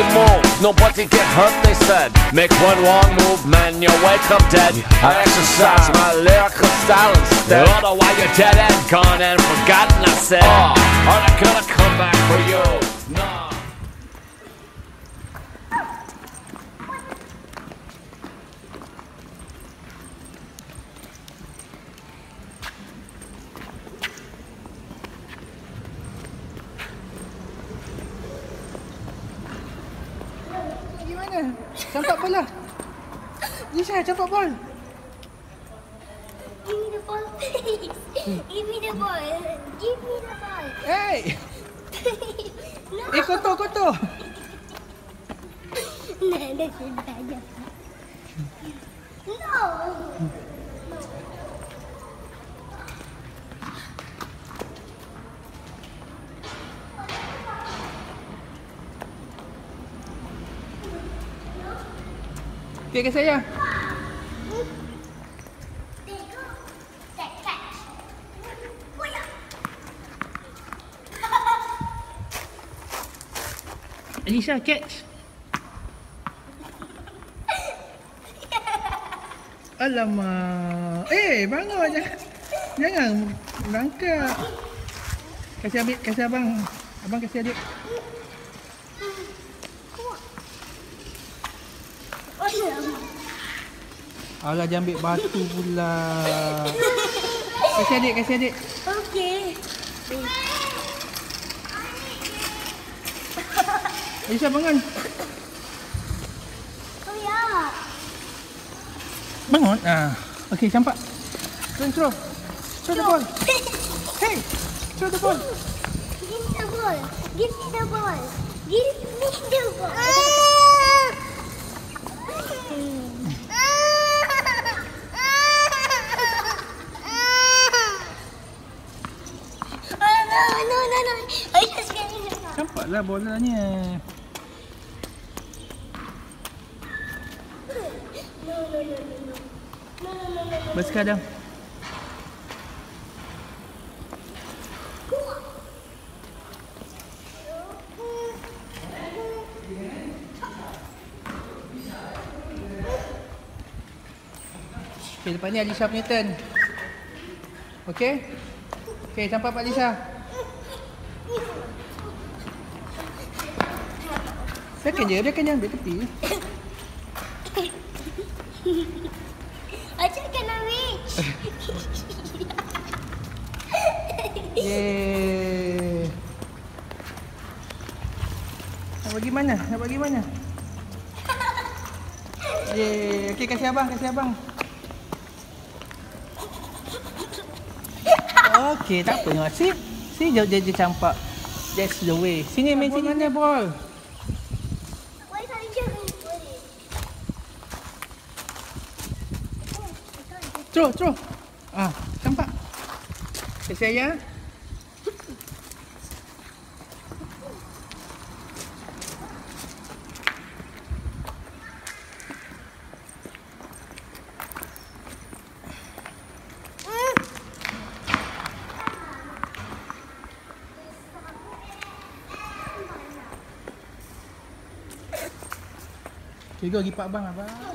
move, nobody get hurt, they said. Make one wrong move, man, you wake up dead. I exercise my lyrical style instead. Otherwise you're dead and gone and forgotten, I said. Oh, I'm not gonna come back for you, no. Campak bola. Alisha, campak bol. Give me the ball, please. Give me the ball. Give me the ball. Hey! No. Kotor. Nah, dah sudah aja. No. Okay, kasi saya. Alisha, catch. Alamak. Bangun. Jangan langkah. Kasih abang. Abang kasih adik. Alah, jangan ambil batu pula. Kasih adik. Okey. Alisha, bangun. Oh ya. Bangun. Okey, campak. Throw the ball. Hey, throw the ball. Give me the ball. Give me the ball. Give me the ball. No. I just get it. Campaklah bolanya. No. Bersekadar. Okay, lepas ni Alisha punya turn. Okay, campak Pak Alisha. Biarkan je, ambil tepi. Acik kena reach. Yeay. Nak bagi mana? Yeay. Okey, kasih abang. Okey, tak apa. Si dia campak. That's the way. Sini main sini mana ball? Throw. Campak. Kasih saya. Okay, go pergi pak abang.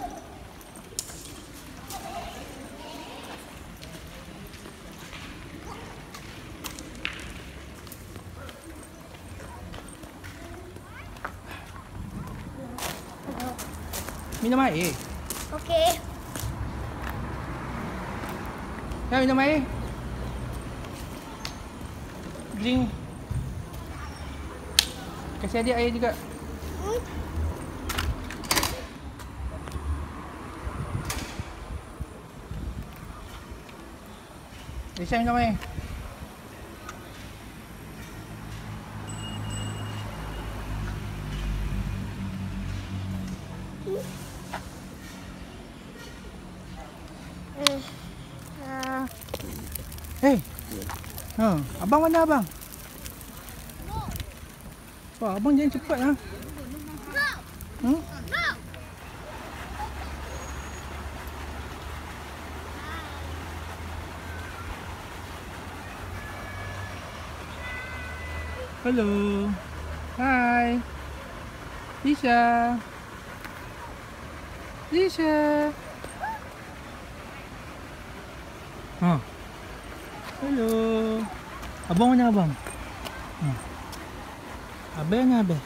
Minum air. Okey. Ya, minum air. Drink. Kasih adik air juga. Alisha minum air. Hey. Abang mana abang? Wah, abang jangan cepat lah. Hello. Hi. Alisha. Alisha. Oh. Hello. Abang mana abang? Abe na abe.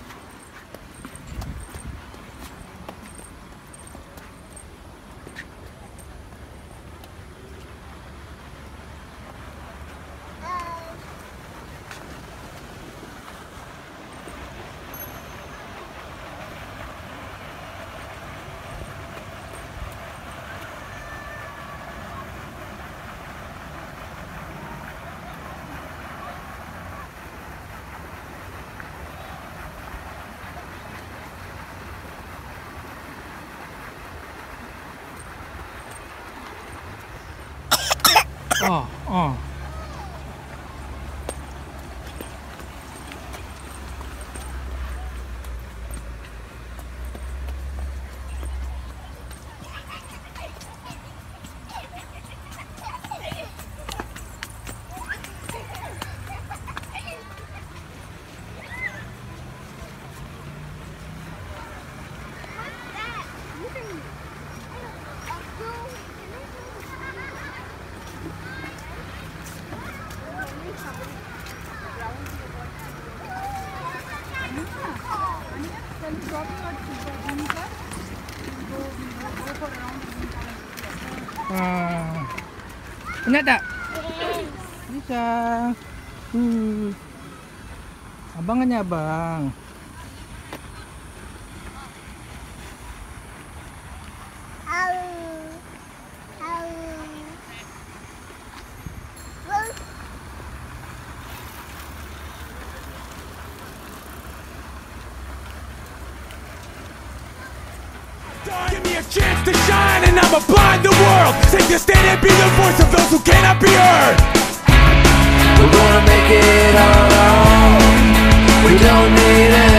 Oh. Penat tak? Bisa. Abang kan abang. Give me a chance to shine and I'ma blind the world. Take a stand and be the voice of those who cannot be heard. We're gonna make it our own. We don't need it.